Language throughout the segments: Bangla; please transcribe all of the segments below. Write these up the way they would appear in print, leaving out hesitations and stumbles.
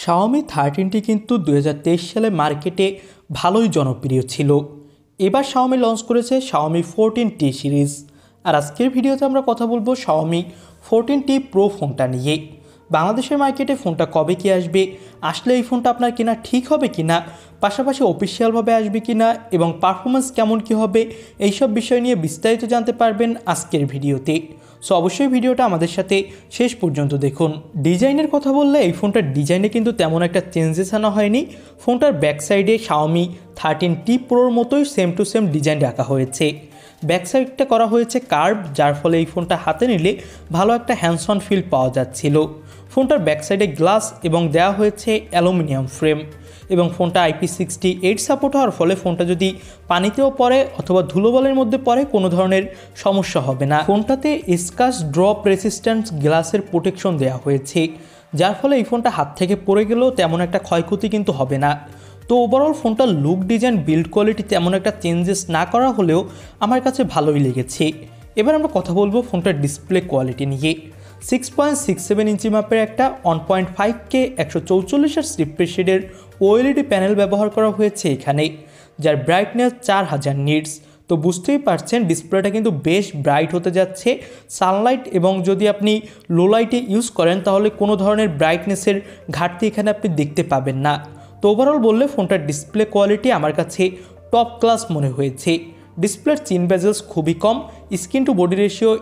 Xiaomi 13টি কিন্তু 2023 সালে মার্কেটে ভালোই জনপ্রিয় ছিল। এবার Xiaomi লঞ্চ করেছে Xiaomi 14T সিরিজ। আর আজকের ভিডিওতে আমরা কথা বলবো Xiaomi 14T Pro ফোনটা নিয়ে। বাংলাদেশের মার্কেটে ফোনটা কবে কি আসবে, আসলে এই ফোনটা আপনার কেনা ঠিক হবে কিনা, পাশাপাশি অফিসিয়ালভাবে আসবে কিনা এবং পারফরমেন্স কেমন কি হবে, এইসব বিষয় নিয়ে বিস্তারিত জানতে পারবেন আজকের ভিডিওতে। সো অবশ্যই ভিডিওটা আমাদের সাথে শেষ পর্যন্ত দেখুন। ডিজাইনের কথা বললে এই ফোনটার ডিজাইনে কিন্তু তেমন একটা চেঞ্জেস আনা হয়নি। ফোনটার ব্যাক সাইডে Xiaomi 13T Proর মতোই সেম টু সেম ডিজাইন রাখা হয়েছে। ব্যাক সাইডটা করা হয়েছে কার্ভ, যার ফলে এই ফোনটা হাতে নিলে ভালো একটা হ্যান্ডস অন ফিল পাওয়া যাচ্ছিল। ফোনটার ব্যাক সাইডে গ্লাস এবং দেওয়া হয়েছে অ্যালুমিনিয়াম ফ্রেম এবং ফোনটা IP68 সাপোর্ট হওয়ার ফলে ফোনটা যদি পানিতেও পড়ে অথবা ধুলোবালির মধ্যে পড়ে কোনো ধরনের সমস্যা হবে না। ফোনটাতে স্কাচ ড্রপ রেসিস্ট্যান্স গ্লাসের প্রোটেকশন দেওয়া হয়েছে, যার ফলে এই ফোনটা হাত থেকে পড়ে গেলেও তেমন একটা ক্ষয়ক্ষতি কিন্তু হবে না। তো ওভারঅল ফোনটার লুক, ডিজাইন, বিল্ড কোয়ালিটি তেমন একটা চেঞ্জেস না করা হলেও আমার কাছে ভালোই লেগেছে। এবার আমরা কথা বলবো ফোনটার ডিসপ্লে কোয়ালিটি নিয়ে। 6.67 ইঞ্চি মাপের একটা 1.5K 144 রিফ্রেশ রেটের OLED প্যানেল ব্যবহার করা হয়েছে এখানে, যার ব্রাইটনেস 4000 নিটস। তো বুঝতেই পারছেন ডিসপ্লেটা কিন্তু বেশ ব্রাইট হতে যাচ্ছে। সানলাইট এবং যদি আপনি লো লাইটে ইউজ করেন তাহলে কোনো ধরনের ব্রাইটনেসের ঘাটতি এখানে আপনি দেখতে পাবেন না। তো ওভারঅল বললে ফোনটার ডিসপ্লে কোয়ালিটি আমার কাছে টপ ক্লাস মনে হয়েছে। ডিসপ্লের চিন বেজেলস খুবই কম, স্ক্রিন টু বডি রেশিও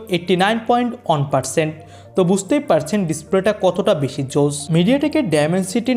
89.1%। তো বুঝতেই পারছেন ডিসপ্লেটা কতটা বেশি জোস। মিডিয়াটেকের ডায়মেনসিটি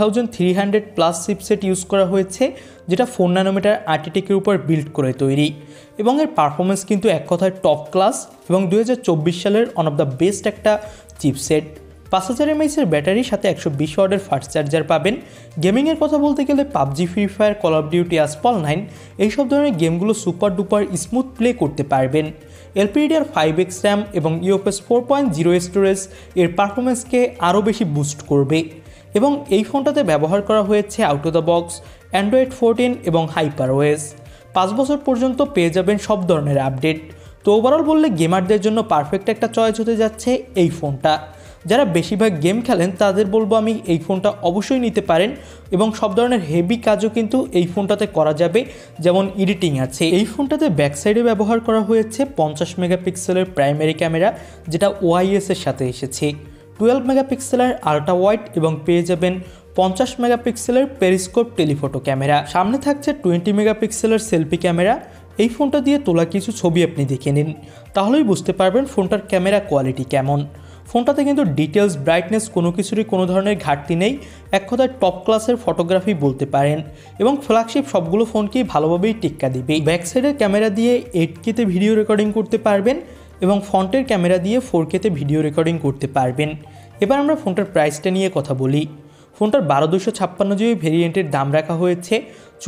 9300+ চিপসেট ইউজ করা হয়েছে, যেটা 4 ন্যানোমিটার আর্কিটেক্টের উপর বিল্ড করে তৈরি এবং এর পারফরমেন্স কিন্তু এক কথায় টপ ক্লাস এবং 2024 সালের ওয়ান অফ দ্য বেস্ট একটা চিপসেট। 5000 mAh ব্যাটারির সাথে 120 ওয়াটের ফাস্ট চার্জার পাবেন। গেমিংয়ের কথা বলতে গেলে PUBG, free fire, call of duty, Asphalt 9 এইসব ধরনের গেমগুলো সুপার ডুপার স্মুথ প্লে করতে পারবেন। LPDDR5X র্যাম এবং UFS 4.0 স্টোরেজ এর পারফরমেন্সকে আরও বেশি বুস্ট করবে এবং এই ফোনটাতে ব্যবহার করা হয়েছে out of the box Android 14 এবং HyperOS। 5 বছর পর্যন্ত পেয়ে যাবেন সব ধরনের আপডেট। তো ওভারঅল বললে গেমারদের জন্য পারফেক্ট একটা চয়েস হতে যাচ্ছে এই ফোনটা। যারা বেশিরভাগ গেম খেলেন তাদের বলবো আমি এই ফোনটা অবশ্যই নিতে পারেন এবং সব ধরনের হেভি কাজও কিন্তু এই ফোনটাতে করা যাবে, যেমন এডিটিং আছে। এই ফোনটাতে ব্যাক সাইডে ব্যবহার করা হয়েছে 50 মেগাপিক্সেলের প্রাইমারি ক্যামেরা, যেটা OIS এর সাথে এসেছে। 12 মেগাপিক্সেলের আল্ট্রা ওয়াইড এবং পেয়ে যাবেন 50 মেগাপিক্সেলের পেরিস্কোপ টেলিফোটো ক্যামেরা। সামনে থাকছে 20 মেগাপিক্সেলের সেলফি ক্যামেরা। এই ফোনটা দিয়ে তোলা কিছু ছবি আপনি দেখে নিন, তাহলেই বুঝতে পারবেন ফোনটার ক্যামেরা কোয়ালিটি কেমন। ফোনটাতে কিন্তু ডিটেলস, ব্রাইটনেস কোনো কিছুরই কোনো ধরনের ঘাটতি নেই, এক কথায় টপ ক্লাসের ফটোগ্রাফি বলতে পারেন এবং ফ্ল্যাগশিপ সবগুলো ফোনকেই ভালোভাবেই টিক্কা দিবে। ব্যাক সাইডের ক্যামেরা দিয়ে 8K ভিডিও রেকর্ডিং করতে পারবেন এবং ফ্রন্টের ক্যামেরা দিয়ে 4K ভিডিও রেকর্ডিং করতে পারবেন। এবার আমরা ফোনটার প্রাইসটা নিয়ে কথা বলি। ফোনটার 12256GB ভেরিয়েন্টের দাম রাখা হয়েছে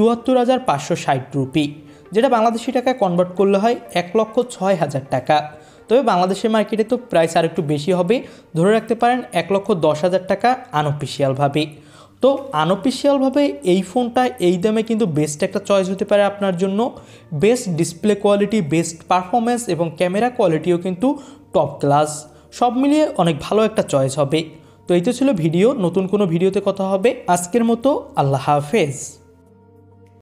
74,560 রুপি, যেটা বাংলাদেশি টাকায় কনভার্ট করলে হয় 1,06,000 টাকা। তবে বাংলাদেশের মার্কেটে তো প্রাইস আর একটু বেশি হবে, ধরে রাখতে পারেন 1,10,000 টাকা আনঅফিসিয়ালভাবে। তো আনঅফিসিয়ালভাবে এই ফোনটা এই দামে কিন্তু বেস্ট একটা চয়েস হতে পারে আপনার জন্য। Best display quality, best performance এবং ক্যামেরা কোয়ালিটিও কিন্তু টপ ক্লাস, সব মিলিয়ে অনেক ভালো একটা চয়েস হবে। তো এই তো ছিল ভিডিও, নতুন কোনো ভিডিওতে কথা হবে। আজকের মতো আল্লাহ হাফেজ।